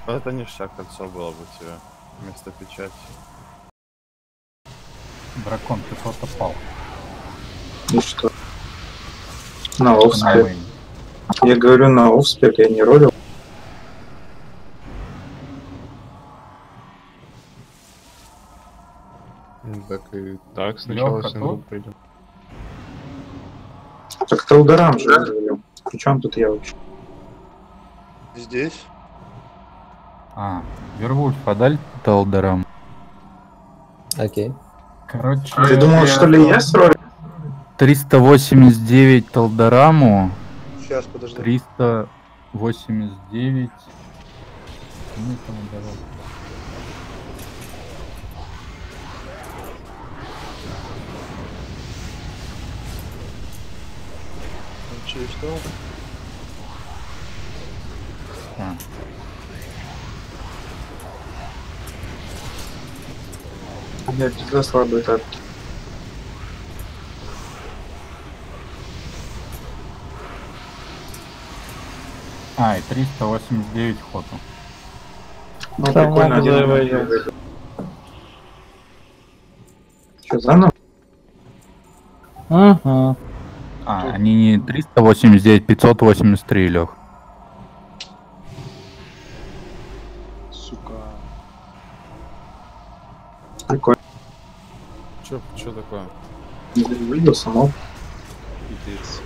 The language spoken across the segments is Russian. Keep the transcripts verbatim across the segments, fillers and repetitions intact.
Это ништяк, кольцо было бы тебе вместо печати. Дракон, ты просто пал. И что? На офспек. Я говорю на офспек, я не ролил. Так и так сначала синдром придем. Так Талдарам же ролил. Причем тут я вообще? Здесь? А, Вервульф, подаль Талдарам. Окей. Короче... Ты думал, что ли я сролил? триста восемьдесят девять Талдараму. Сейчас, подожди. триста восемьдесят девять... Ну, там дорога. Через что? А. Я всегда слабый тапки. А, и триста восемьдесят девять хоту. Ну, прикольно, один. Что, заново? Ага. А, они не триста восемьдесят девять, пятьсот восемьдесят три, Лех. Сука. Прикольно. Чё, чё такое? Видел само. Пиздец.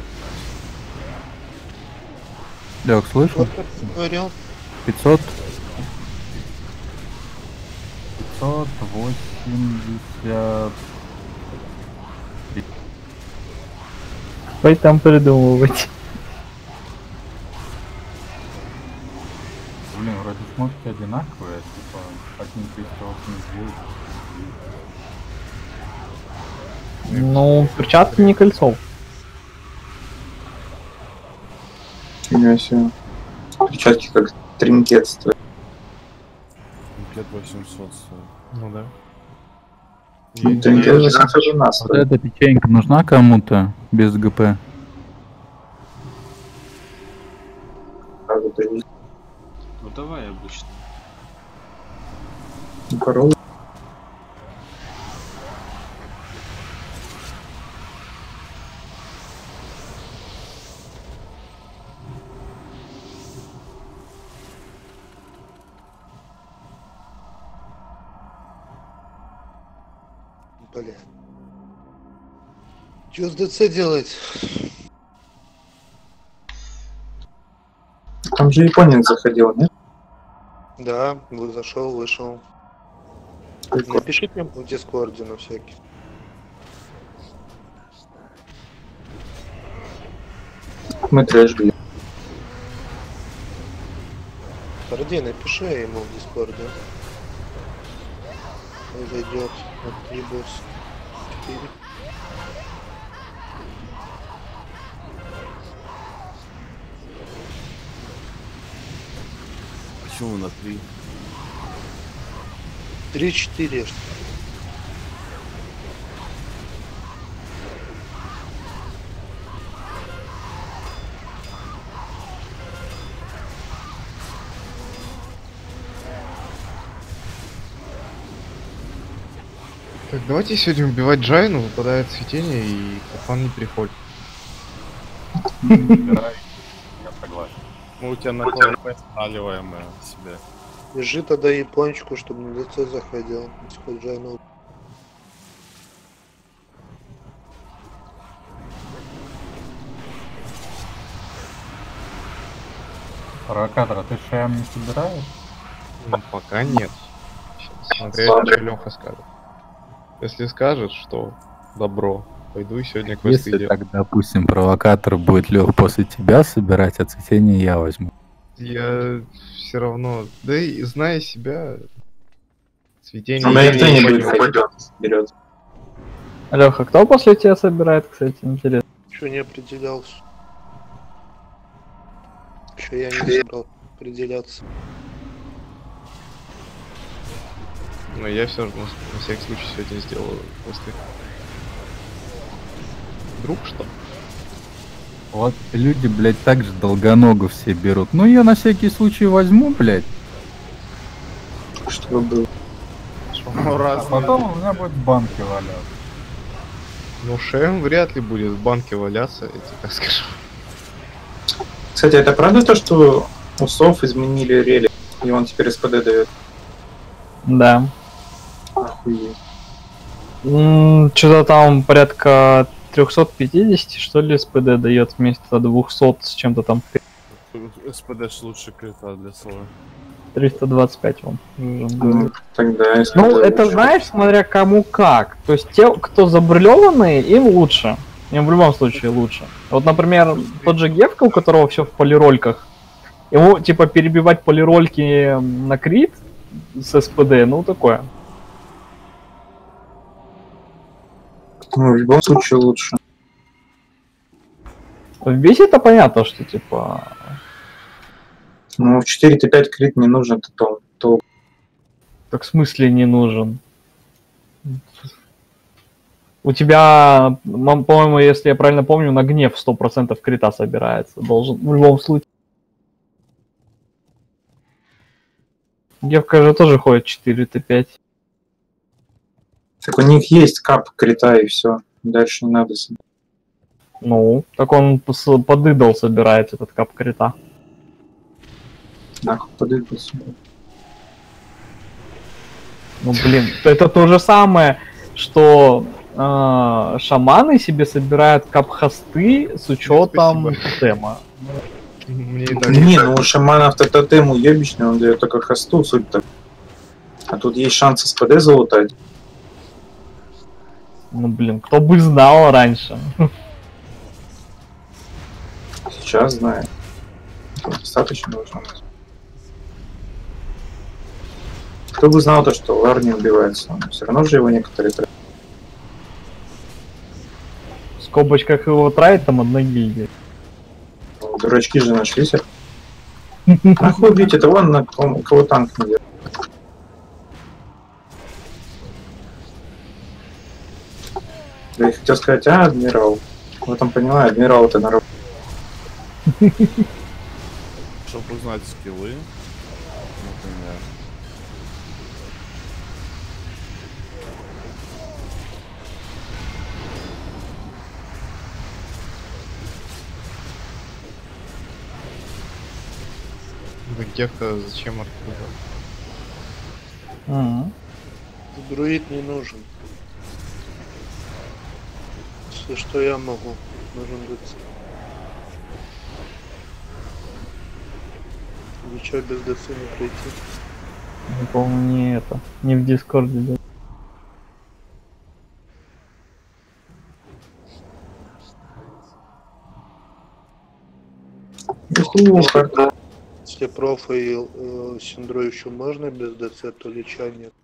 Лех, слышал? Говорил. пятьсот? пятьсот восемьдесят... Пой там придумывать. Блин, вроде шмотки одинаковые, типа один триста восемьдесят девять. Ну, перчатки не кольцо. Фига себе. Перчатки как тринкет стоят. Тринкет восемьсот стоит. Ну да. Ну, тринкет восемьсот у нас Вот стоит. эта печенька нужна кому-то без ГП? Ну давай обычно. Коровы. Блин. Что с ДЦ делать? Там же японец заходил, нет? Да, вот зашел, вышел. Прикольно. Напишите мне в Дискорде на всякий. Мы трэш били. Парди, напиши ему в Дискорде. И зайдет на Трибус четыре. Почему на три? три-четыре. Так, давайте сегодня убивать Джайну, выпадает цветение и Кафан не приходит. Я согласен. Мы у тебя на КВП спаливаем себе. Держи тогда япончику, чтобы на ДЦ заходил. Хоть Джайну. Провокатора, ты шеям не собираешь? Ну, пока нет. Сейчас смотреть, что Леха скажет. Если скажет, что добро, пойду и сегодня квесты Если делать. так, допустим, провокатор будет, Лех, после тебя собирать, а цветение я возьму. Я все равно, да и зная себя, цветение... Она я никто не не будет пойму. пойдет вперед. Леха, кто после тебя собирает, кстати, интересно? Еще не определялся. Еще я не собрал определяться. Но я все равно на всякий случай сегодня сделаю квесты. Вдруг что? Вот люди, блядь, так же долгоногу все берут. Ну я на всякий случай возьму, блядь. чтобы было. Ну, А раз. потом у меня будет в банке валяться. Ну, Шем вряд ли будет в банке валяться, я тебе так скажу. Кстати, это правда то, что у сов изменили релик, и он теперь СПД дает? Да. Охуеть. Что-то там порядка триста пятьдесят, что ли, СПД дает вместо двухсот с чем-то там. СПД ж лучше крита для слова. триста двадцать пять вам. Ну, тогда СПД Ну, это лучше. знаешь, смотря кому как. То есть те, кто забрелеванные, им лучше. Им в любом случае лучше. Вот, например, тот же Гевка, у которого все в полирольках, ему, типа, перебивать полирольки на крит с СПД, ну, такое. Ну, в любом случае лучше. В бесе это понятно, что, типа... Ну, в четыре тэ пять крит не нужен, то, то, то Так в смысле не нужен? У тебя, мам, по-моему, если я правильно помню, на гнев сто процентов крита собирается. Должен в любом случае. Гевка же тоже ходит четыре тэ пять. так у них есть кап крита и все. Дальше не надо. собирать. Ну, так он с- под идол собирает этот кап крита. Нахуй подойду сюда. Ну, блин, это то же самое, что э, шаманы себе собирают кап-хосты с учетом Спасибо. тотема. Мне и так Не, ну у шаманов-то тотем уебищный, он дает только хосту, суть-то. А тут есть шанс СПД залутать. Ну, блин, кто бы знал раньше. Сейчас знаю. Тут достаточно должно быть. Кто бы знал то, что Лар не убивается, все равно же его некоторые тратят. В скобочках его тратит там одна гильдия. Ну, дурачки же нашлись. Нахуй убить, это вон на ком- у кого танк не делает. Да я хотел сказать, а, адмирал. В этом понимаю, адмирал это народ. Чтобы узнать скиллы, например. Да Гевка зачем открыла? Мгм. Друид не нужен. Если что, я могу. Нужен ДЦ. Ничего без ДЦ не пройти. Я помню, не это. Не в Дискорде. Да. Уху, хард. Если профа и э, синдро еще можно без ДЦ, то лича нет.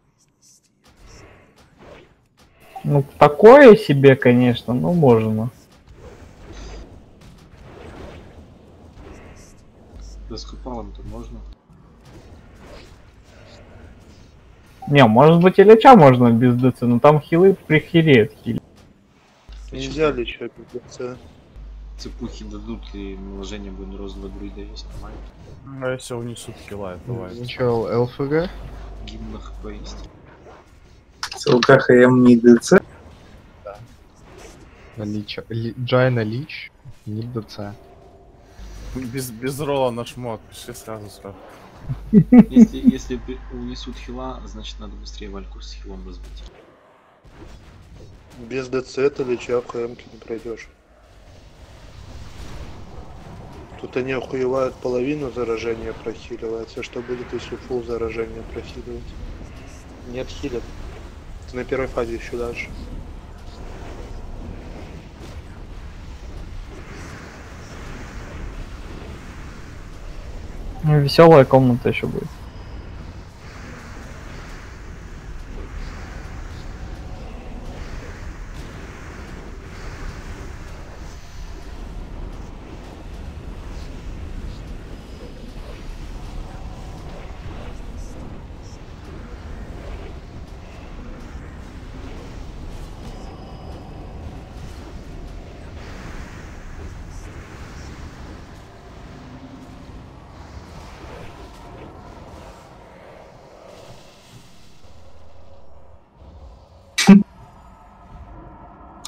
Ну, такое себе, конечно, но можно. Да с купалом-то можно. Не, может быть и леча можно без ДЦ, но там хилы прихереют хили. Нельзя лича без ДЦ. Цепухи дадут и наложение будет на розового друида есть нормально. А если унесут хила, это бывает. Сначала ЛФГ. Гимн на хп есть. СЛК ХМ не ДЦ. Лич, ли, Джайна Лич, не ДЦ. Без, без рола на шмот, пиши сразу сразу. Если, если при- унесут хила, значит надо быстрее вальку с хилом разбить. Без ДЦ ты лича в ХМ не пройдешь. Тут они охуевают половину заражения прохиливается. Что будет, если фул заражения прохиливать? Нет хилят. Ты на первой фазе еще дальше. Веселая комната еще будет.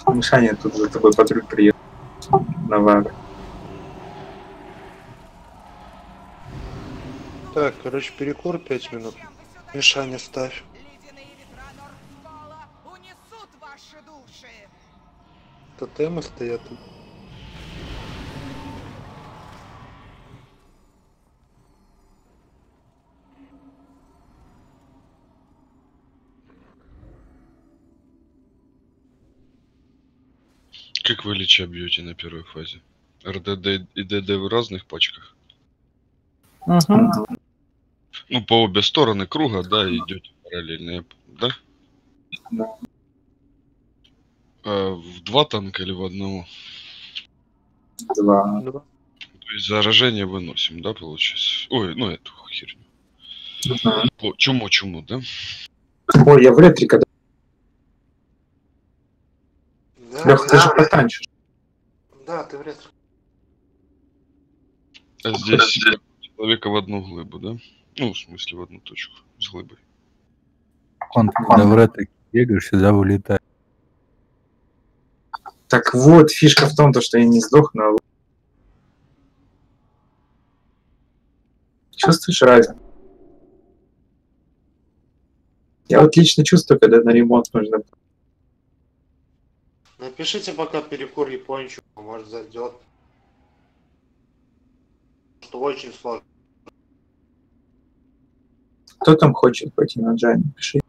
Мишаня, тут за тобой патруль приехал. Навар. Так, короче, перекур пять минут. Мишаня ставь. Тотемы стоят тут. Как вы лича бьете на первой фазе? РДД и ДД в разных пачках? Угу. Ну, по обе стороны круга, да, идете параллельно, да? Да. А в два танка или в одного? Два. Два. То есть заражение выносим, да, получается? Ой, ну эту херню. Угу. О, чуму-чуму, да? Ой, я в ретрика. Да, Леха, ты да, же потанчишь. да, ты в ретро. А здесь человека в одну глыбу, да? Ну, в смысле, в одну точку с глыбой. Он, когда в ретрике бегаешь, сюда вылетает. Так вот, фишка в том, то, что я не сдохну. А... Чувствуешь разницу? Я вот лично чувствую, когда на ремонт нужно. Напишите пока перекур япончику, может зайдет. Что очень сложно. Кто там хочет пойти на Джани? Пиши.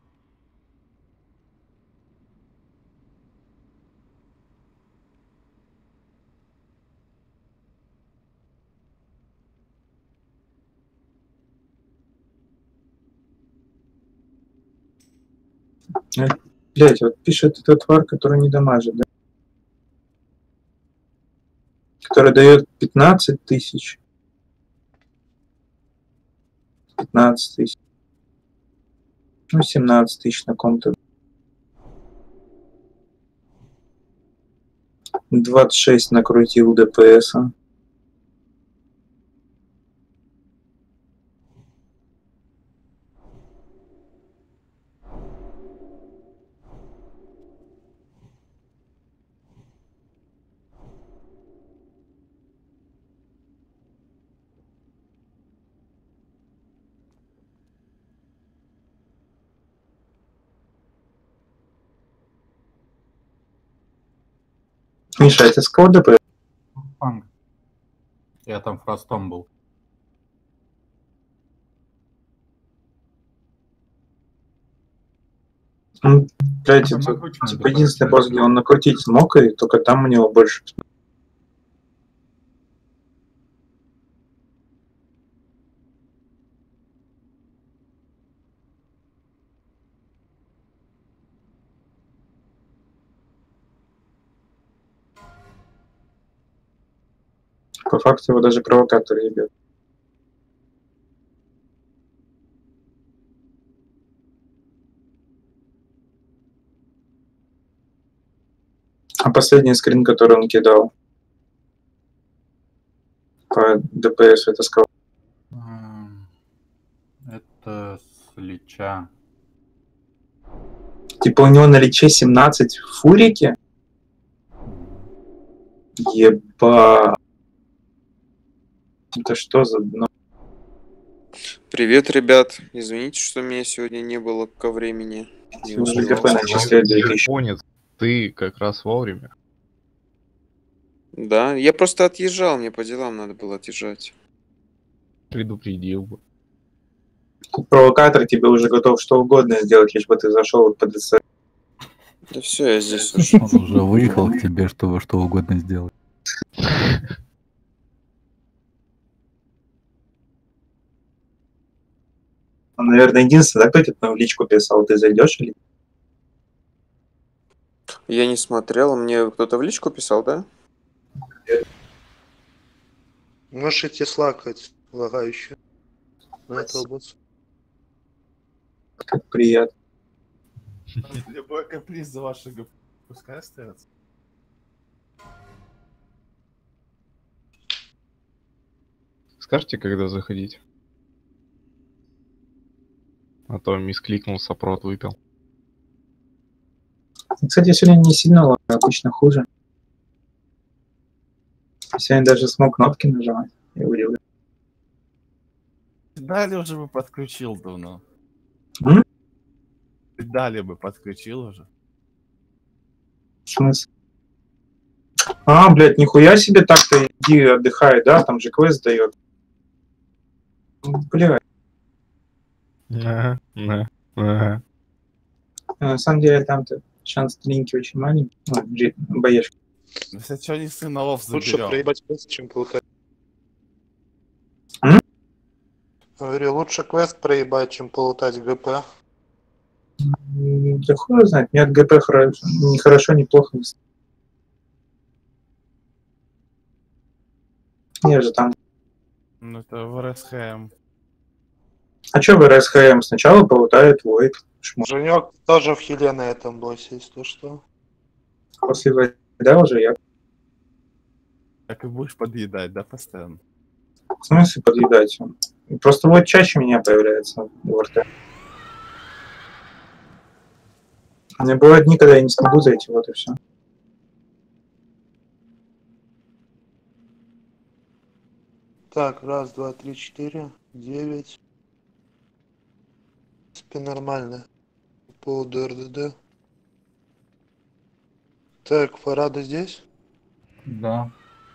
Блять, вот пишет этот тварь, который не дамажит, да? Который дает пятнадцать тысяч. пятнадцать тысяч. Ну, семнадцать тысяч на ком-то. двадцать шесть накрутил ДПСа. Миша, это с кого ДПС? Фанг. Я там фростом был. Ну, блядь, Там это накрученный типа ДПС, единственный босс, где он накрутить смог, и только там у него больше. По факту его даже провокатор ебет. А последний скрин, который он кидал по ДПС, это с кого? М, Это с Лича. Типа у него на личе семнадцать в фурике? Еба. Это что за дно? Привет, ребят. Извините, что меня сегодня не было ко времени. Не Уже успел. ГП начисляет две тысячи. Японец, ты как раз вовремя. Да, я просто отъезжал, мне по делам надо было отъезжать. Предупредил бы. Провокатор тебе уже готов что угодно сделать, лишь бы ты зашел по ДЦ. Да все, я здесь уже. Он уже выехал к тебе, чтобы что угодно сделать. Он, наверное, единственный, да, кто тебе в личку писал, ты зайдешь или? Я не смотрел, мне кто-то в личку писал, да? Можете слакать лагающую. На этого босса. Как приятно. Любой каприз за ваши ГП пускай остается. Скажите, когда заходить? А то мискликнул, сопрот выпил. Кстати, я сегодня не сильно лагаю. обычно хуже. Сегодня даже смог кнопки нажимать. Я удивлен. Дали уже бы подключил давно. М? Дали бы подключил уже. В смысле? А, блядь, нихуя себе так-то иди отдыхай, да? Там же квест дает. Блядь. Ага, ага, ага. На самом деле там-то шанс длинки очень маленький. Ну, джи- боешки. Если что, не сыновов Лучше заберем. проебать квест, чем плутать. М? Говорю, лучше квест проебать, чем полутать ГП. М, Да хуй его знает. Нет, ГП хорошо, не хорошо, не плохо. Нет же там. Ну это в РСХМ. А чё в РСХМ? Сначала полутает Войд. Шмот. Женек тоже в хиле на этом боссе, если что. После Войда уже я. Так и будешь подъедать, да, постоянно? В смысле подъедать? Просто Войд чаще меня появляется в РТ. У меня бывают дни, когда я не смогу зайти, вот и все. Так, раз, два, три, четыре, девять. В принципе, нормально. По поводу РДД. Так, Фарада здесь? Да.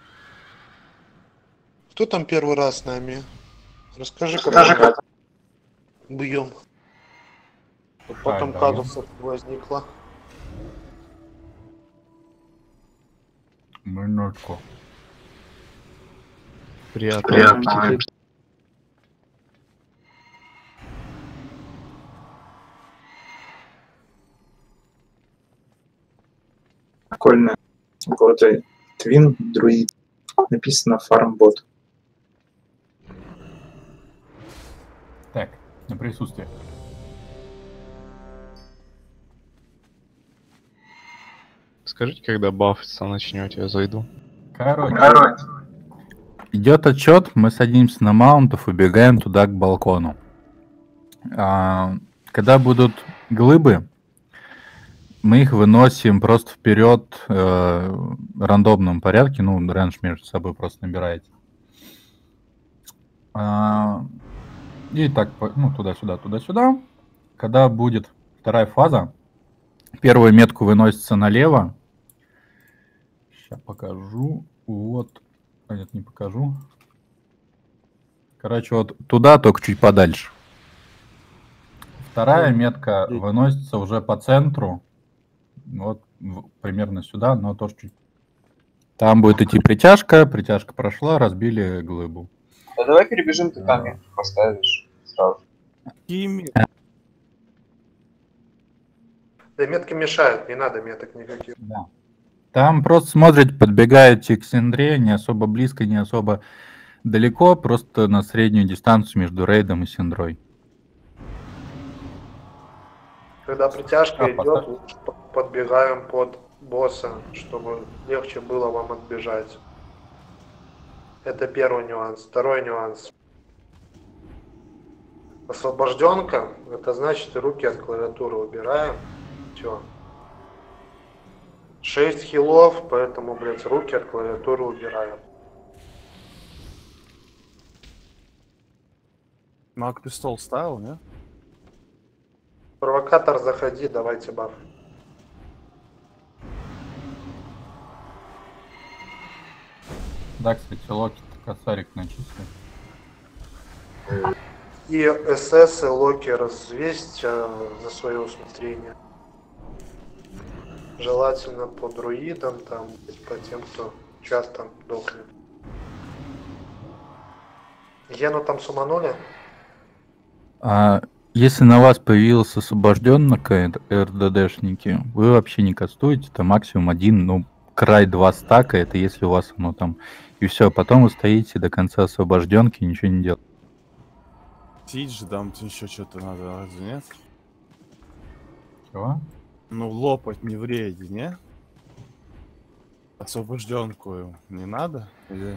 Кто там первый раз с нами? Расскажи, Расскажи, как как. бьем. Потом да. казусов возникло. Минутку. Приятно. Приятно. Прикольно. Вот и Твин Друид. Написано фармбот. Так, на присутствие. Скажите, когда бафиться начнете, я зайду. Короче, Короче. идет отчет, мы садимся на маунтов, убегаем туда к балкону. А, когда будут глыбы, мы их выносим просто вперед э, в рандомном порядке, ну, рендж между собой просто набираете. А, и так, по- ну, туда-сюда, туда-сюда. Когда будет вторая фаза, первую метку выносится налево. Сейчас покажу. Вот. А нет, не покажу. Короче, вот туда, только чуть подальше. Вторая метка выносится уже по центру. Вот в- примерно сюда, но тоже чуть. Там будет идти притяжка. Притяжка прошла, разбили глыбу. Да давай перебежим, ты там метки поставишь сразу. Хими. Да метки мешают, не надо меток никаких. Да. Там просто смотрите, подбегаете к Синдре, не особо близко, не особо далеко, просто на среднюю дистанцию между рейдом и Синдрой. Когда притяжка А, идет, поставь. лучше п- подбегаем под босса, чтобы легче было вам отбежать. Это первый нюанс. Второй нюанс. Освобожденка, это значит руки от клавиатуры убираем. Все. шесть хилов, поэтому, блядь, руки от клавиатуры убираем. Маг, ты стол ставил, не? Провокатор, заходи, давайте баф. Да, кстати, Локи косарик начислил. И СС и Локи развесть э, за свое усмотрение. Желательно по друидам, там, по тем, кто часто дохнет. Гену там суманули? А если на вас появился освобожденный РДДшники, вы вообще не кастуете, это максимум один, ну, край два стака, это если у вас оно там, и все, потом вы стоите до конца освобожденки, ничего не делаете. Сидж, там еще что-то надо, разве нет? Чего? Ну, лопать не в рейде, не? Освобожденку не надо? Или...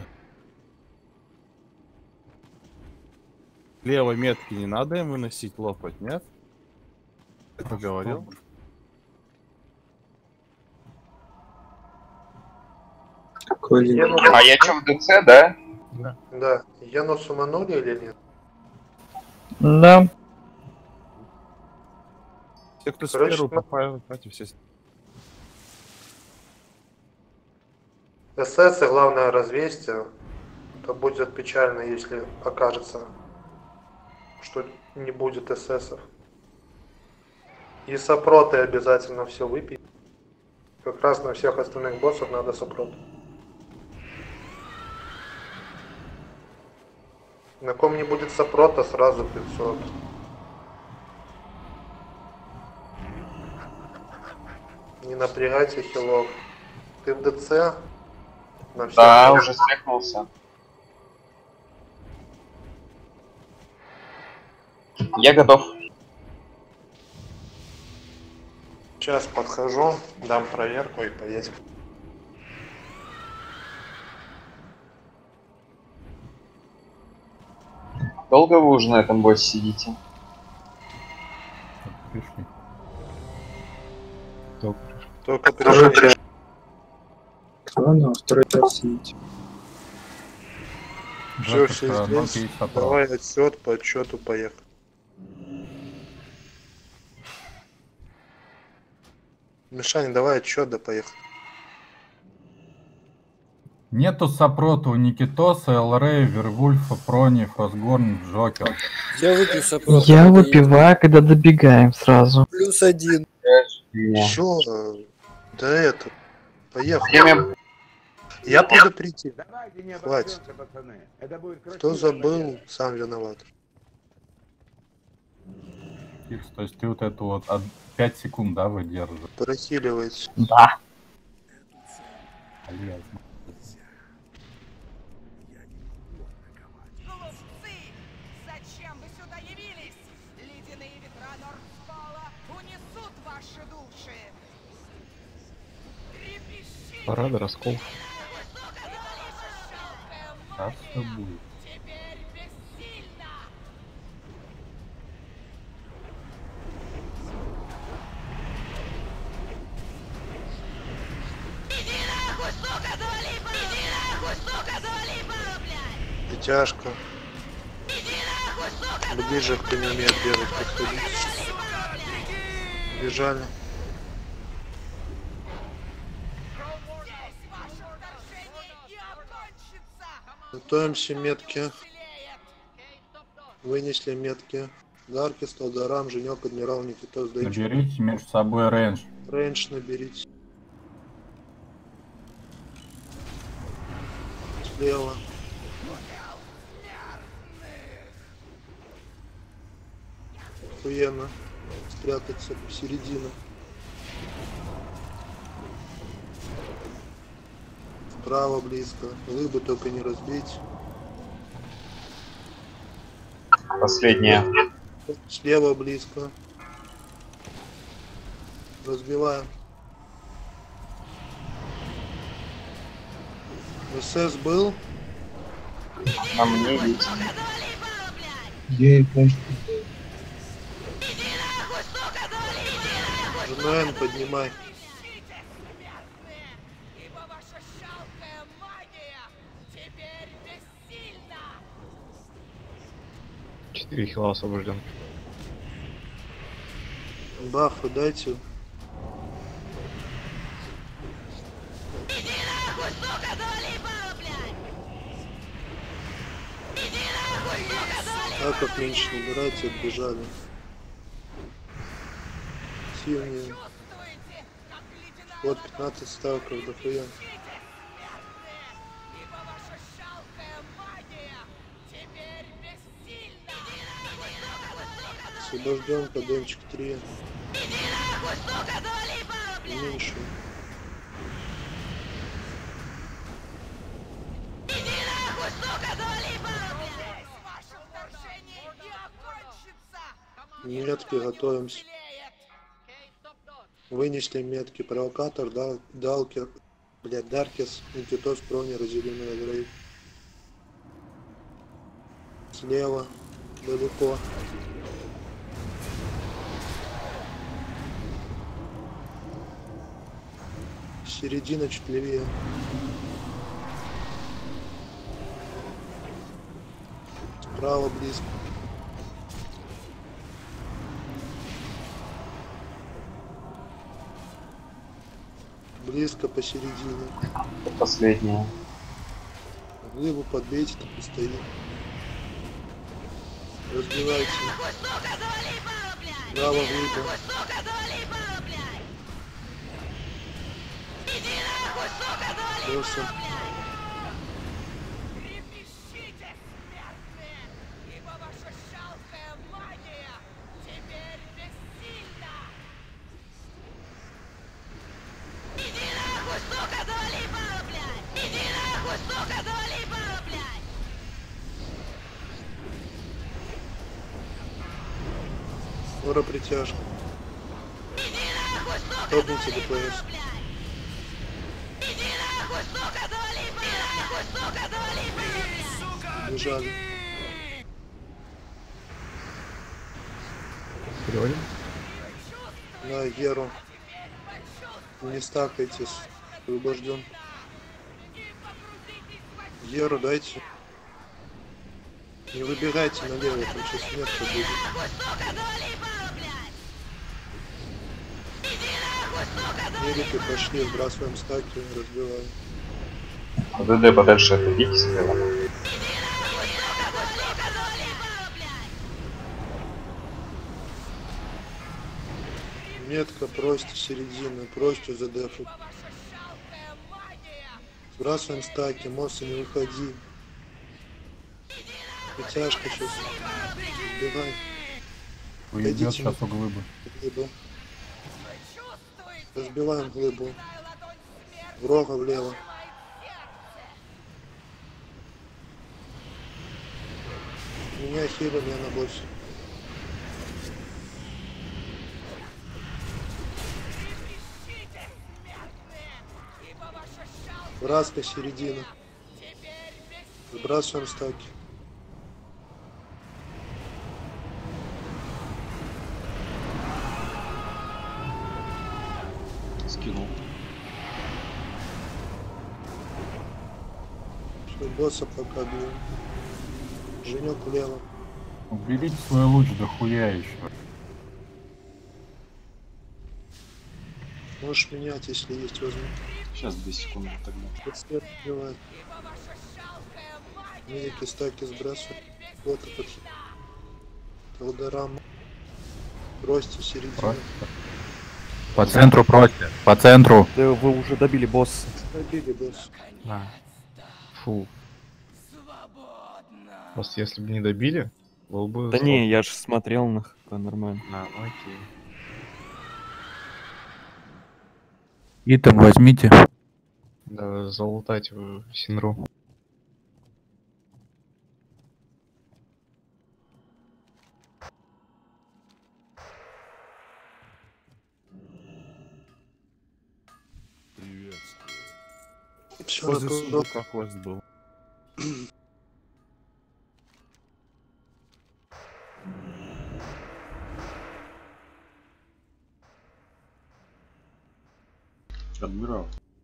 Левой метки не надо им выносить, лопать, нет? Ты поговорил? А я что, в ДЦ, да? Да. Яну суманули или нет? Да. Те, кто с Короче, первого ну- попали, против все. СС и главное развесьте. То будет печально, если окажется, что не будет эсэсов. И сопроты обязательно все выпить. Как раз на всех остальных боссов надо сопрот. На ком не будет сопрота, сразу пятьсот. Не напрягайте хилов. Ты в ДЦ? На всех Да, боссов. уже стряхнулся. Я готов. Сейчас подхожу, дам проверку и поедем. Долго вы уже на этом боссе сидите? Пришли. Только пришли. Только пришли. Ладно, второй час сидите. Все, Жалко, все что одно здесь. пятьдесят Давай отсчет по отчету поехали. Мишань, давай отсчет, да поехали. Нету сопрота у Никитоса, Элрей, Вервульфа, Прони, Фростгорн, Джокер. Я выпью сопрот. Я выпиваю, когда добегаем сразу. Плюс один. Чё? Да это. Поехали. Время. Я предупредил. Хватит. Кто забыл, сам виноват. Икс, то есть ты вот эту вот от пять секунд, да, выдерживаешь? Прохиливается. Да. Полезно. Глупцы! Зачем вы сюда явились? Ледяные ветра Нордскола унесут ваши души! Трепещите! Парада, раскол. Сейчас все будет. Теперь бессильно! Иди нахуй, сука, завали пал! Иди нахуй, сука, завали пал, блядь! Притяжка. Иди нахуй, сука! Ближе, кто не умеет бегать, подходить. Бежали. Здесь ваше вторжение и окончится! Готовимся метки. Вынесли метки. Даркист, Алдарам, Женек, Адмирал, Никитос, Дэнчик. Наберите между собой рейндж. Рейндж наберите. Слева. Охуенно. Спрятаться посередину. Вправо близко. Глыбы только не разбить. Последняя. Слева близко. Разбиваем. СС был. На мне есть. Где это? ЖНН поднимай. Ибо ваша жалкая магия теперь бессильна! Четыре хила освобожден. Бафы дайте. Иди нахуй, сука, завали пал, блядь! Иди нахуй, сука, завали А как меньше набирайте, отбежали. Сильнее. Чувствуете, как ледяная Вот пятнадцать ставков дохуя. ибо ваша жалкая магия теперь бессильна! Освобожден подончик три. Иди нахуй, сука, завали пал, блядь! Меньше. Иди нахуй, сука, завали пал, блядь! Здесь ваше вторжение и окончится! Метки готовимся. Вынесли метки. Провокатор, Дал, Далкер, блядь, Даркис, Никитос, Прони, Разделенный Агрей. Слева. Далеко. Середина чуть левее. Справа близко. Близко посередине. Последняя. Глыбу подбейте, так и стоит. Разбивайте. Право глыба. Просто. Трепещите, смертные, ибо ваша жалкая магия теперь бессильна! Иди нахуй, сука, завали пару, блядь! Иди нахуй, сука, завали пару, блядь! Скоро притяжка. Иди нахуй, сука, Топните ДПС. иди нахуй, сука, завали пару, нахуй, сука, завали пару, блядь! Бежали. Переводим? На Геру. Не стакайтесь. Освобожден. Геру дайте. Не выбегайте налево, там сейчас метка будет. Медики пошли, сбрасываем стаки, разбиваем. ДД подальше отойдите слева. Метка, просьте середины, просьте задефать. Сбрасываем стаки, Мосса, не выходи. Притяжка сейчас. Сбивай. Уйдет сейчас у глыбы. Глыбу. Разбиваем глыбу. В рога влево. Меня хилим, я на боссе. Братская середина. Сбрасываем стаки. Скинул. Что, босса пока бьем. Женек влево. Уберите свой луч дохуя еще. Можешь менять, если есть возможность. Сейчас две секунды тогда. Подсвет убивает. Медики стаки сбрасывают. Вот этот. Толдорама. Бросьте середину. Просто. По центру просьте. По центру. Да вы уже добили босса. Добили босс. А. Фу. Просто если бы не добили, был бы... Да не, я же смотрел на хп нормально. А, ну окей. И там возьмите. Да, залутать в Синру. Все, Возле готово. суда как у вас был? Адмирал.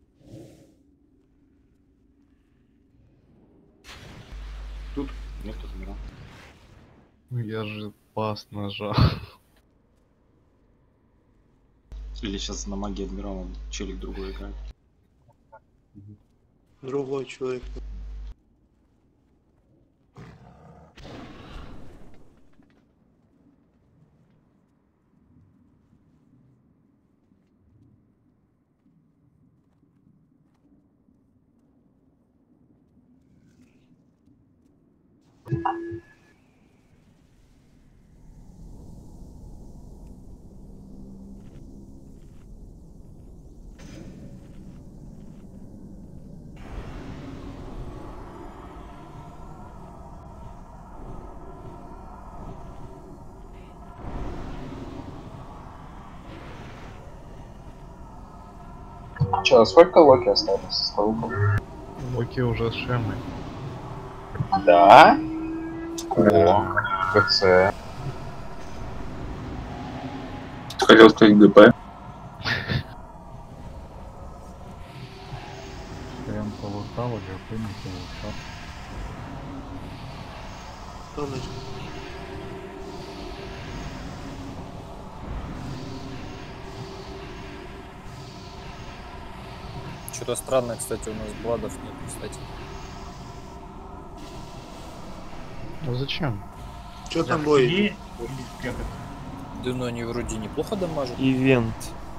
Тут нет адмирала. Ну я же пас нажал. Или сейчас на магии адмирала челик другой играет. Другой человек. Че, сколько Локи осталось с толком? Локи уже с Шемой. Да? О, ГЦ. Хотел сказать ГП. Прям полутало, ГП не полутало. Кто начал? Что-то странно, кстати, у нас бладов нет, кстати. Ну зачем? Что там бой? Да ну они вроде неплохо дамажат. Ивент.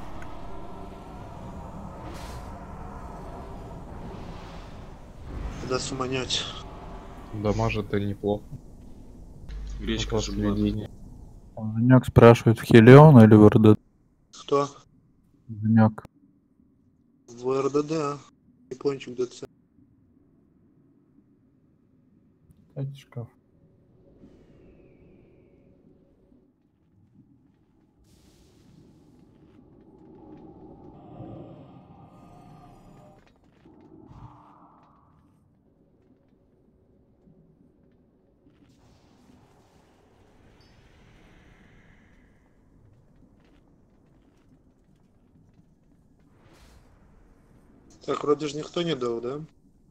Куда суманять? Дамажит и неплохо. Гречка После же была. ведения. Женек спрашивает, в Хелион или в РДД? Кто? Женек. В РДД. Япончик ДЦ. Дайте шкаф. Так, вроде же никто не дал, да?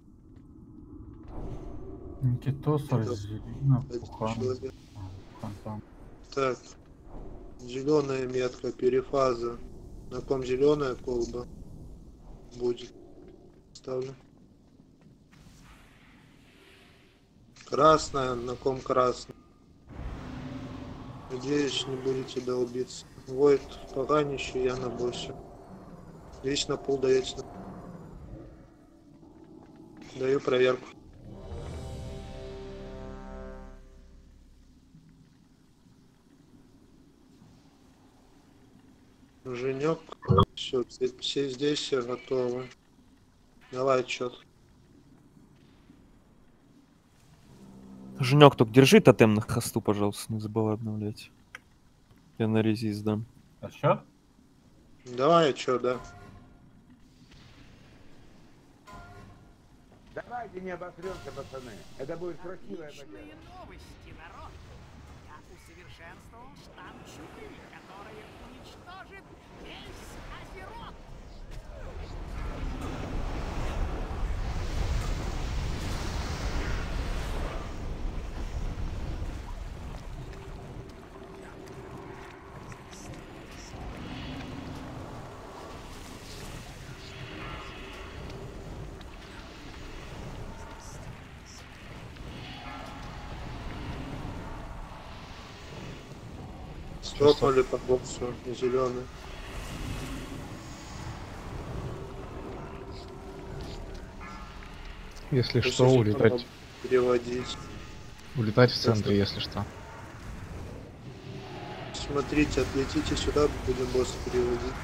Никитос, Разделина, Один Пухан. человек. Пухан там. Так. Зеленая метка, перефаза. На ком зеленая колба будет? Ставлю. Красная, на ком красная? Надеюсь, не будете долбиться. Войд поганище, я на боссе. Лично пул даете. Даю проверку. Женек. Все, все здесь, все готовы. Давай отчет. Женек, только держи тотем на хосту, пожалуйста, не забывай обновлять. Я на резист дам. А что? Давай отчет, да. Давайте не обосремся, пацаны. Это будет красивая победа. Новости, народ. Я усовершенствовал штамм чуды, который уничтожит весь Азерот. Стопнули по боксу, зеленый. Если что, улетать. Переводить. Улетать в центре, если что. Смотрите, отлетите сюда, будем босса переводить.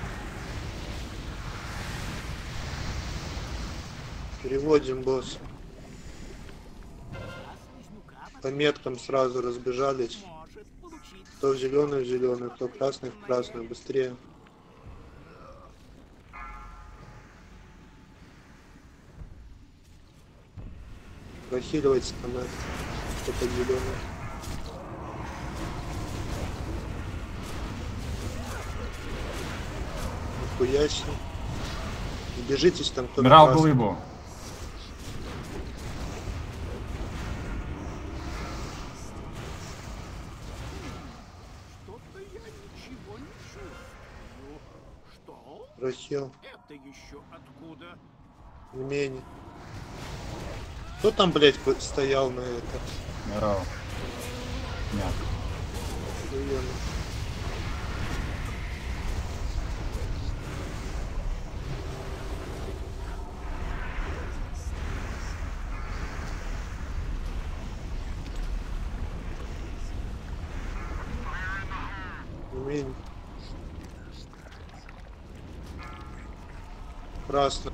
Переводим босса. По меткам сразу разбежались. Кто в зеленый, в зеленый, кто в красный, в красный. Быстрее. Прохиливайте там это. Кто под зеленый. Нихуяси. Бежитесь там, кто Брал глыбу. Прохил. Это еще откуда? Умение. Кто там, блять, стоял на это? Брал. Нет. Охуенно. Умение. Красно.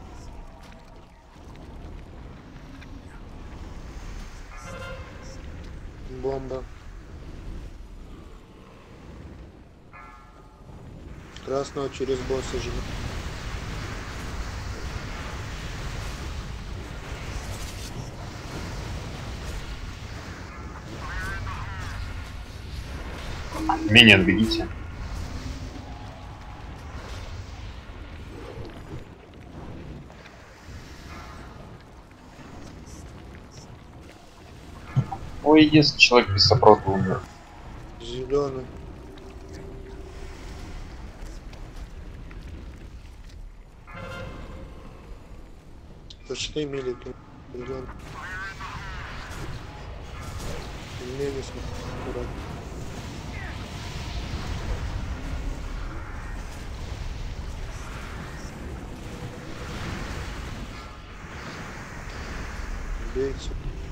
Бомба. Красного через босса же. Миньон, бегите. Что если человек без сопротива умер? Зеленый. Пошли милики. Зеленый. Мне не смотри. Бейте.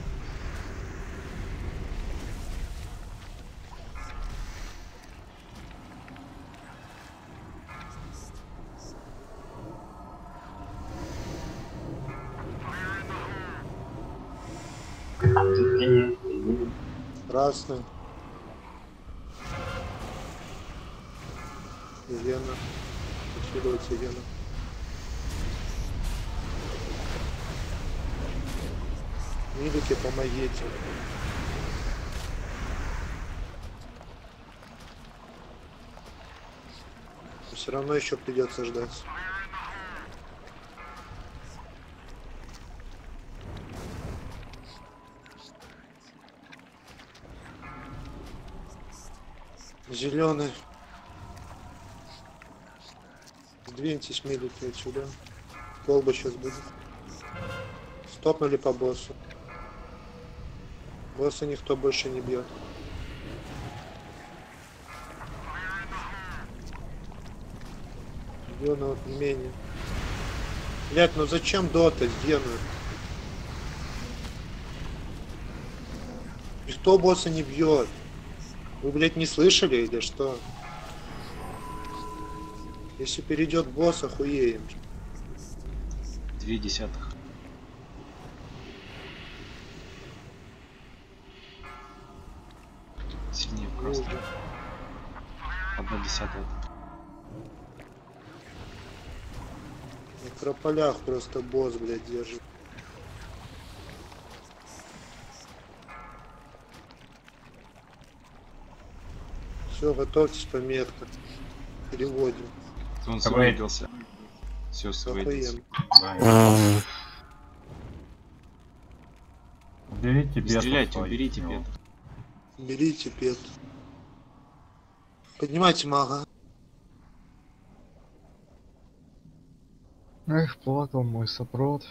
Красный. Вена. Усиливается вена. Милики, помогите. Все равно еще придется ждать. Зеленый. Сдвиньтесь, милики, отсюда. Колба сейчас будет. Стопнули по боссу. Босса никто больше не бьет. Зеленого менее. Блять, ну зачем дота сделают? Никто босса не бьет. Вы, блядь, не слышали или что? Если перейдет босс, охуеем. Две десятых. Сильнее в красном. Одна десятая. На трополях просто босс, блядь, держит. Все, готовьтесь по меткам. Переводим. Он свейдился. Все, свейдился. Уберите бета. Стреляйте, уберите бета. Берите пет. Поднимайте мага. Эх, плакал мой сопрот.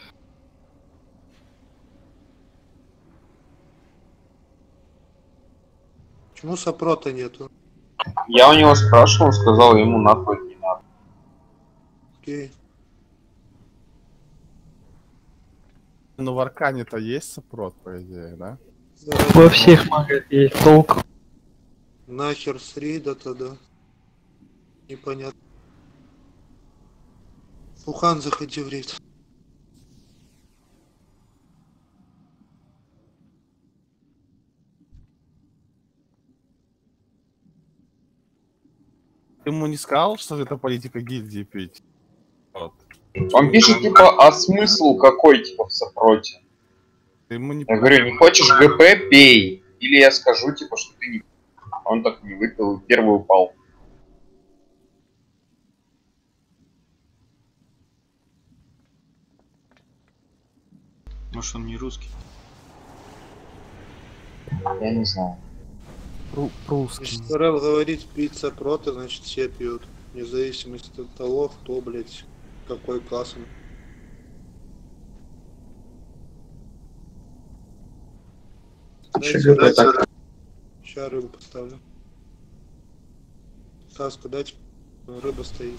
Почему сопрота нету? Я у него спрашивал, он сказал, ему нахуй не надо. Окей. Ну в Аркане-то есть сопрот, по идее, да? Во всех магах есть толк. Нахер с рейда тогда. Непонятно. Пухан, заходи в рейд. Ты ему не сказал, что это политика гильдии пить? Вот. Он пишет, типа, а смысл какой, типа, в сопроте? Ты ему не... Я говорю, не хочешь ГП, пей. Или я скажу, типа, что ты не... Он так не выпил, первый упал. Может, он не русский? Я не знаю. Если Рэл говорит пить сопрота, значит все пьют. Вне зависимости от того, кто, блядь, какой класс он. Дайте, дайте. Сейчас рыбу поставлю. Таску дайте. Рыба стоит.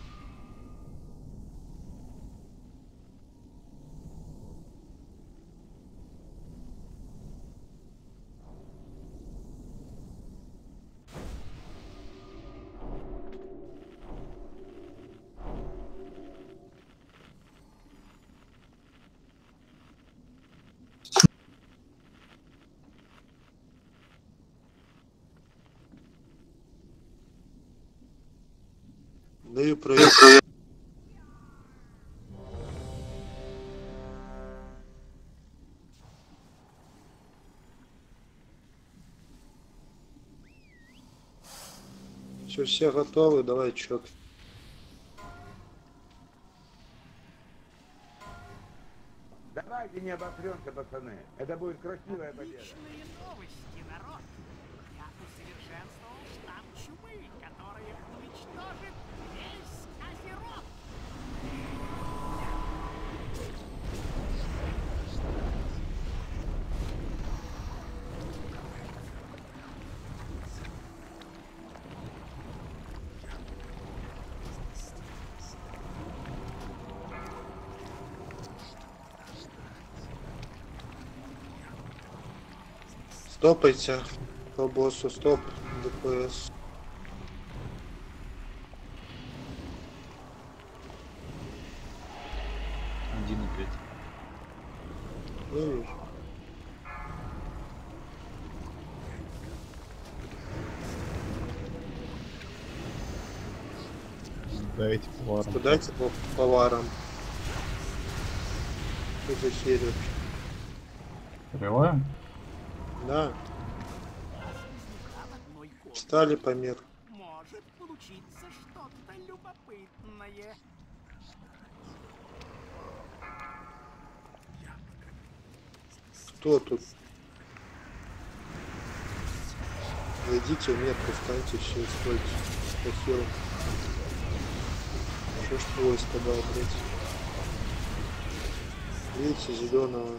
Даю проект. Все, все готовы, давай чёт. Давайте, Будьте не обостренцы, пацаны. Это будет красивая победа. Отличные новости, народ. Я усовершенствовал штамм чумы, который уничтожит весь Азерот. Стопайте по боссу, стоп, ДПС. Один и пять. Я вижу. Дайте поварам. Дайте по поварам. Что за серия? Убиваем? Да. Стали пометку. Может получиться что-то любопытное. Кто тут? Зайдите в метку, встаньте, все используйте. По херу. Что ж твой сказал, блядь? Видите, зеленого.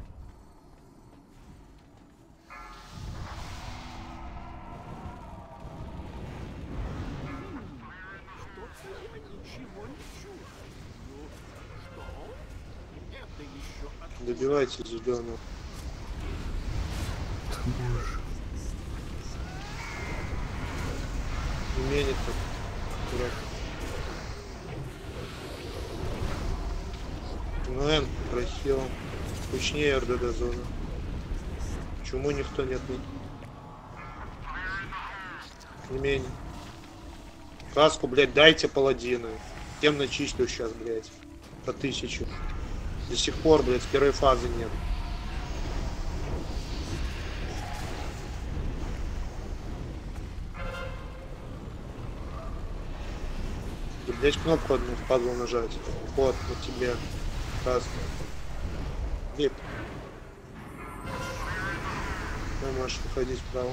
Что-то я ничего не чувствую. Что? Это еще от... Добивайте зеленого. Умение так. Аккуратно. НН прохил. Кучнее РДД зона. Чему никто не отменил? Не менее. Каску, блядь, дайте паладины. Тем начислю сейчас, блядь. По тысячу. До сих пор, блядь, с первой фазы нет. И, блядь, кнопку одну впадло нажать. Вот, на тебе. Красный. Вип. Ты можешь выходить вправо.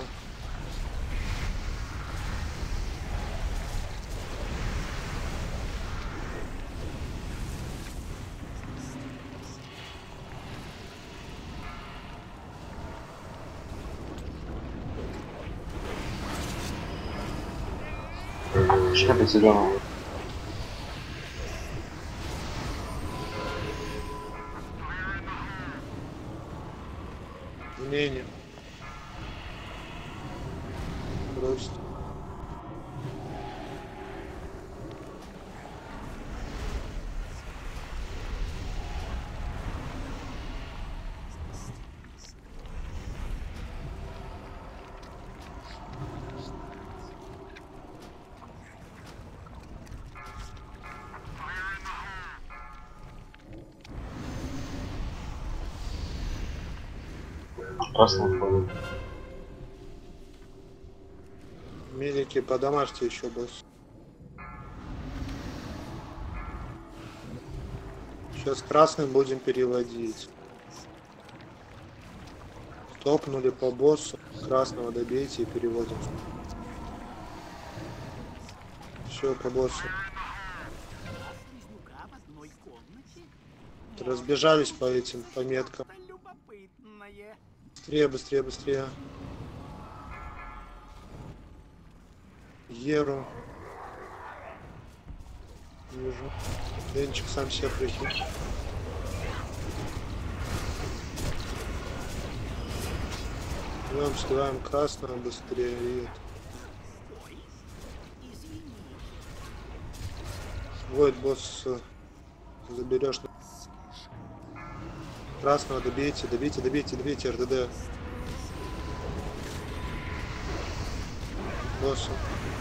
Шляпа зеленого. Умение. Бросить. Красный ходит. Мелики, подомажьте еще босс. Сейчас красным будем переводить. Стопнули по боссу. Красного добейте и переводим. Все по боссу. Разбежались по этим пометкам. Быстрее, быстрее, быстрее. Еру. Вижу. Денчик сам себя прихит. Идем, сливаем красного быстрее. И Войд босс заберешь. Красного добейте, добейте, добейте, добейте РДД. Боссу.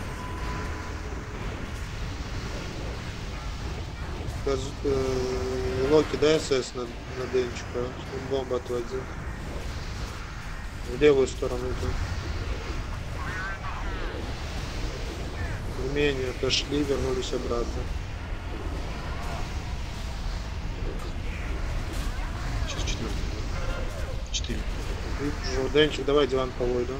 Газ... Э... Локи, дай СС на, на Денчика. Бомба отводи. В левую сторону иду. Умение отошли, вернулись обратно. Сейчас Журденчик, давай диван по войду.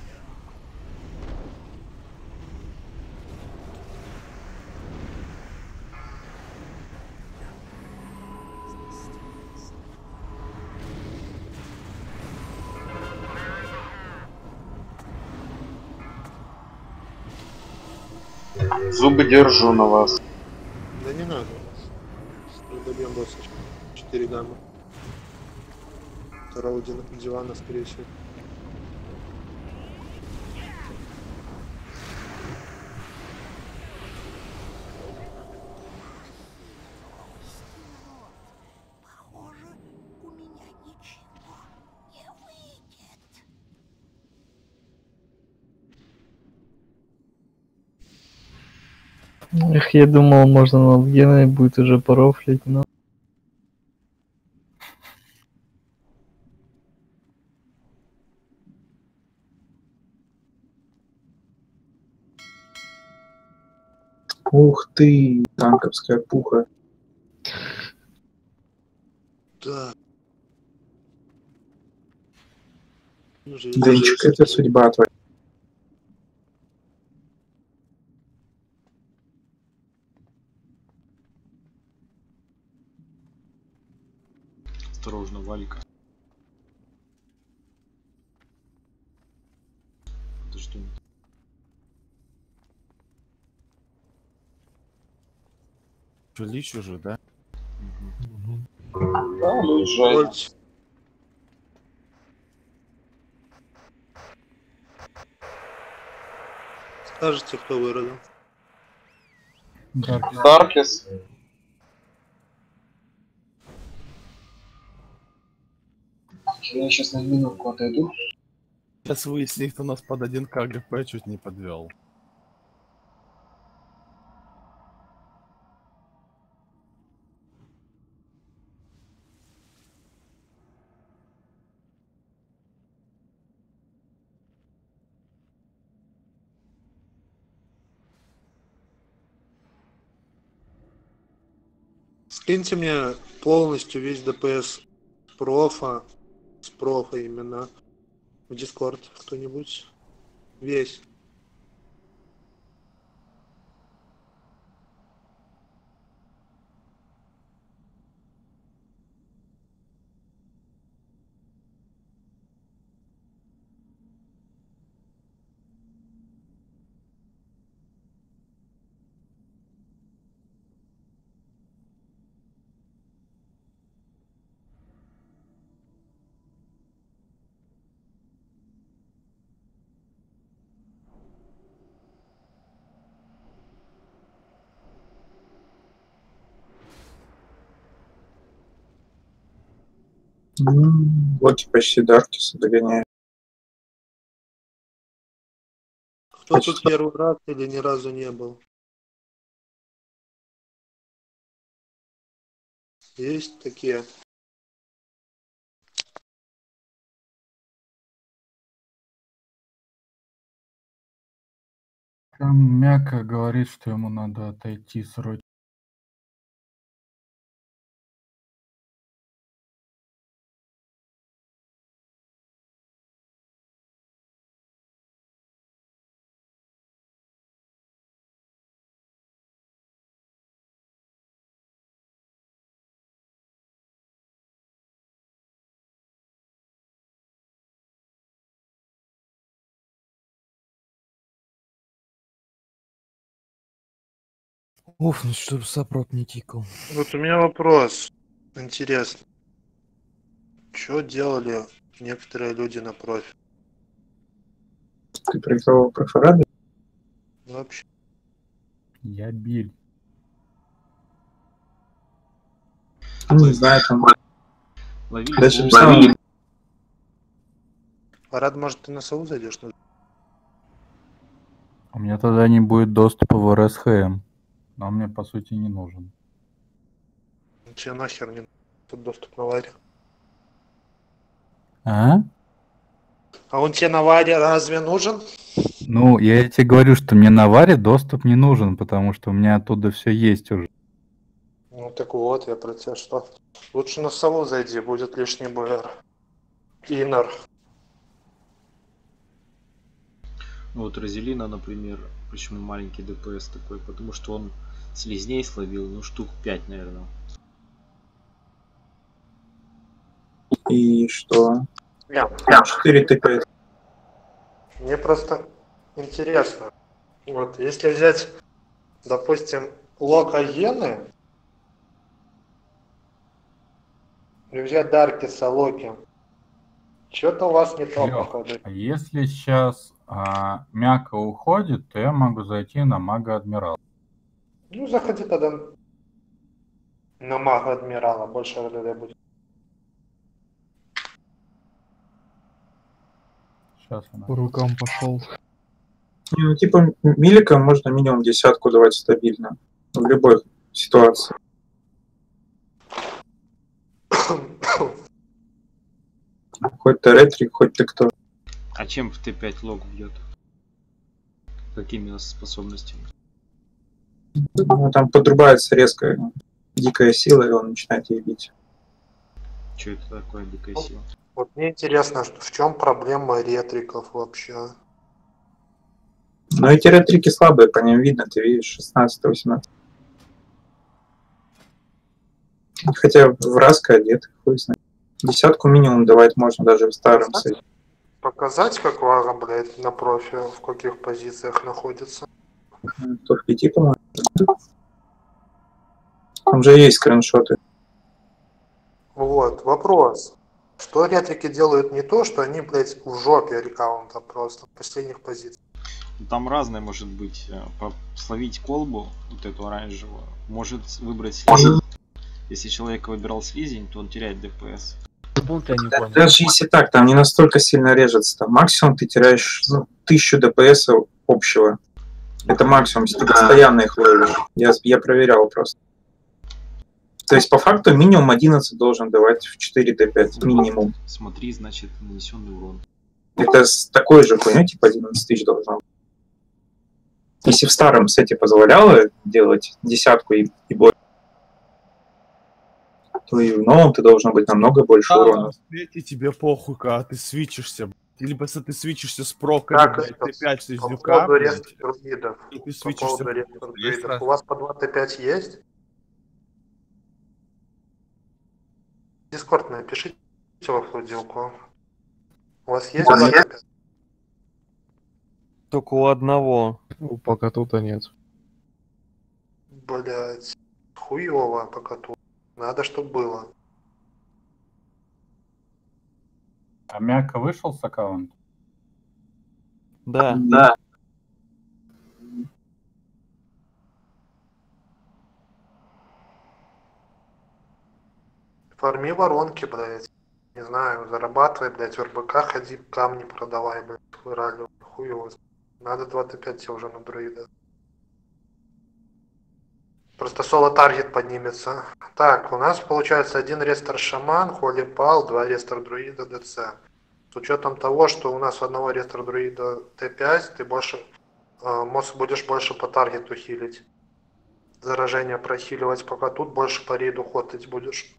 Зубы держу на вас. Да не надо. Добьем босса. четыре гамма. Второго дивана, дивана, скорее всего. Эх, я думал, можно над Геной будет уже порофлить, но... Ух ты, танковская пуха. Да. Денчик, это судьба твоя. Осторожно, Валька. Подожди. Лич уже, да? Да, уезжай. Скажите, кто выродил? Даркис. Я сейчас на минутку отойду. Сейчас выяснили, кто нас под один ка ГП чуть не подвел. Скиньте мне полностью весь ДПС профа, с профа именно, в Дискорд кто-нибудь. Весь. М, Вот и почти Даркиса догоняет. Кто тут первый раз или ни разу не был? Есть такие. Там Мяка говорит, что ему надо отойти срочно. Уф, ну чтобы сопрот не тикал. Вот у меня вопрос интересный. Что делали некоторые люди на профи? Ты про кого? Про Фарада? Вообще. Я Биль. Ну, не знаю, там... Ловили Даже волны. сам- Парад, может, ты на САУ зайдешь? Ну, У меня тогда не будет доступа в эр эс ха эм. Но он мне по сути не нужен. тебе нахер не тут доступ на варе. А? А он тебе на варе разве нужен? Ну, я тебе говорю, что мне на варе доступ не нужен, потому что у меня оттуда все есть уже. Ну так вот, я про тебя что. Лучше на САУ зайди, будет лишний БР. Инер. Вот Розелина, например, почему маленький ДПС такой, потому что он слизней словил, ну штук пять, наверное. И что? Нет. четыре тэ пять. Мне просто интересно. Вот, если взять, допустим, Лока-Гены, и взять Даркиса, Локи, что-то у вас не то, Лёх, походу. а если сейчас а, Мяка уходит, то я могу зайти на Мага Адмирал. Ну, заходи тогда на Мага Адмирала, больше РДД будет. Сейчас она. По рукам пошел. Не, ну, типа, Милика можно минимум десятку давать стабильно. В любой ситуации. Хоть ты ретрик, хоть ты кто. А чем в тэ пять лог бьет? Какими способностями? Ну, там подрубается резко дикая сила, и он начинает ей бить. Что это такое дикая сила? Вот мне интересно, что- в чем проблема ретриков вообще? Но эти ретрики слабые, по ним видно, ты видишь, шестнадцать-восемнадцать. Хотя в Раска одет, хуй знает. Десятку минимум давать можно даже в старом сете. Показать, как Вара, блядь, на профи, в каких позициях находится? топ пять, по-моему. Там же есть скриншоты. Вот, вопрос. Что ретрики делают не то, что они, блядь, в жопе рекаунта просто, в последних позициях. Там разное может быть. Э, по- Словить колбу, вот эту оранжевую, может выбрать слизень. Если человек выбирал слизень, то он теряет ДПС. Даже если так, там не настолько сильно режется. Там максимум ты теряешь ну, тысячу ДПС общего. Это максимум, если ты постоянно их ловишь. Я, я проверял просто. То есть по факту минимум одиннадцать должен давать в четыре тэ пять. Минимум. Смотри, значит, нанесенный урон. Это с такой же хуйней, типа одиннадцать тысяч должно быть. Если в старом сете позволяло делать десятку и, и больше, то и в новом ты должен быть намного больше урона. И тебе похуй, когда ты свичишься. Либо если ты свичишься с проками, Как блядь, это? тэ пять По слизнюка, поводу блядь, рест друидов. и ты По свичишься. поводу рест Есть друидов. разница. У вас по два тэ пять есть? Дискорд напишите во флудилку. У вас есть два тэ пять? Только у одного. Ну, пока тут-то нет. Блять, хуёво пока тут. Надо, чтобы было. А Мяка вышел с аккаунта? Да. Да. Форми воронки, блядь. Не знаю, зарабатывай, блядь, в эр бэ ка ходи, камни продавай, блядь, выралил. Хуёво. Надо два тэ пять тебе уже на друида. Просто соло-таргет поднимется. Так, у нас получается один рестор шаман, холи пал, два рестор друида, ДЦ. С учетом того, что у нас у одного рестор друида тэ пять, ты больше э, мозг будешь больше по таргету хилить. Заражение прохиливать, пока тут больше по рейду хотать будешь.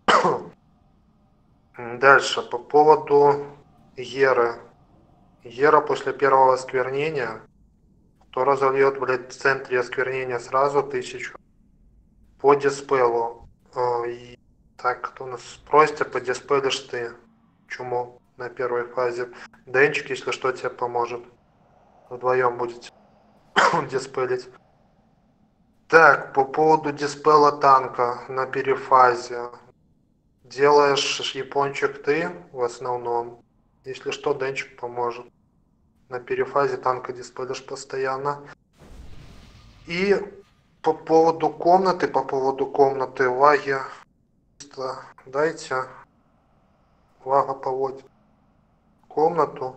Дальше, по поводу Еры. Ера после первого осквернения, кто разольет, блядь, в центре осквернения сразу тысячу. По диспелу. Э, и... Так, кто у нас просит, подиспелишь ты чуму на первой фазе. Денчик, если что, тебе поможет. Вдвоем будете диспелить. Так, по поводу диспела танка на перефазе. Делаешь япончик ты в основном. Если что, Денчик поможет. На перефазе танка диспелишь постоянно. И по поводу комнаты, по поводу комнаты Ваги. Дайте. Вага поводит комнату.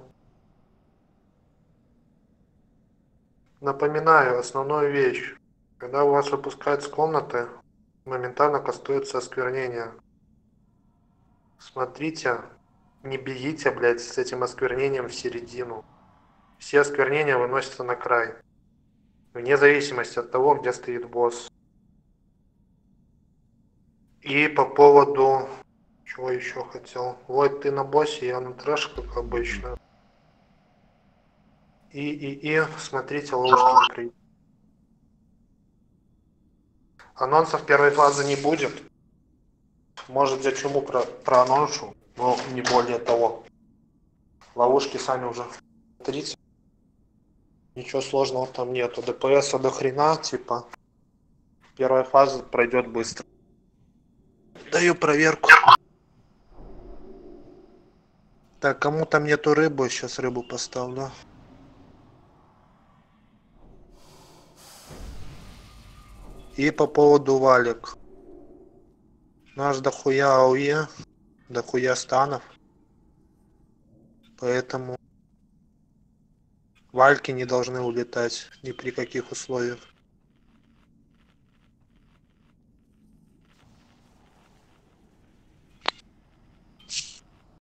Напоминаю основную вещь. Когда у вас выпускают с комнаты, моментально кастуется осквернение. Смотрите, не бегите, блядь, с этим осквернением в середину. Все осквернения выносятся на край. Вне зависимости от того, где стоит босс. И по поводу... Чего еще хотел? Вот ты на боссе, я на трэш, как обычно. И, и, и смотрите ловушки при. Анонсов первой фазы не будет. Может, я чему про, проаноншу, но не более того. Ловушки сами уже тридцать. Ничего сложного там нету. ДПСа до хрена, типа. Первая фаза пройдет быстро. Даю проверку. Так, кому там нету рыбы, сейчас рыбу поставлю. И по поводу валик. Наш дохуя АОЕ, дохуя станов. Поэтому вальки не должны улетать ни при каких условиях.